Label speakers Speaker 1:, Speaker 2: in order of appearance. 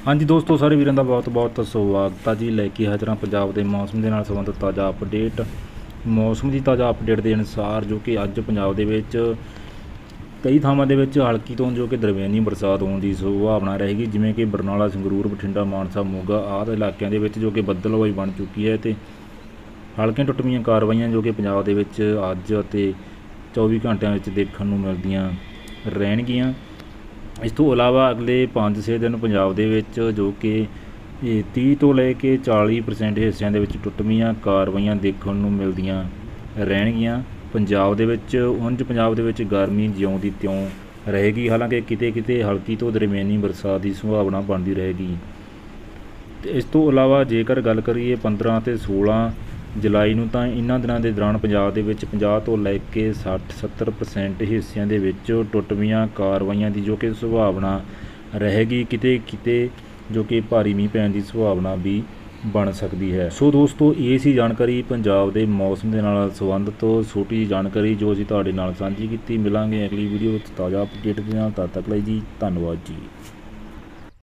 Speaker 1: हाँ जी दोस्तों, सारे वीरों का बहुत बहुत स्वागत है जी। लैके हाज़र पंजाब के मौसम के नाल संबंधित ताज़ा अपडेट। मौसम की ताज़ा अपडेट के अनुसार जो कि अज पंजाब दे विच कई थावां दे विच हल्की तो जो कि दरमियानी बरसात होने की संभावना रहेगी, जिमें कि बरनाला, संगरूर, बठिंडा, मानसा, मोगा आदि इलाकों के विच जो कि बदलवाई बन चुकी है। तो हल्कियां टुटवीआं कार्रवाइयां जो कि पंजाब दे विच अज ते 24 घंटिਆਂ ਵਿੱਚ देखण ਨੂੰ ਮਿਲਦੀਆਂ ਰਹਿਣਗੀਆਂ। इस तो इलावा अगले 5-6 दिन पंजाब दे विच जो कि 30 तो लैके 40% हिस्सों के टुटवीआं कार्रवाइयां देखण नूं मिलदियां रहणगीਆਂ। पंजाब दे विच उंज पंजाब दे विच गर्मी ज्यों दी त्यों रहेगी, हालांकि किते किते हल्की तो दरमियानी बरसात की संभावना बनती रहेगी। इस तो इलावा जेकर गल करिए 15 ते 16 जुलाई नूं तां इन्हां दिनां दे दौरान पंजाब दे विच 50 तो लैके 60-70% हिस्सों के विच टुटवीआं कार्रवाइयां की जो कि संभावना रहेगी। किते किते जो कि भारी मींह पैण की संभावना भी बन सकती है। सो दोस्तों, ये सी जानकारी पंजाब के मौसम के नाल संबंधित छोटी जानकारी जो असीं तुहाडे नाल सांझी कीती। मिलांगे अगली वीडियो विच ताज़ा अपडेट दे नाल। तद तक लई जी धन्नवाद जी।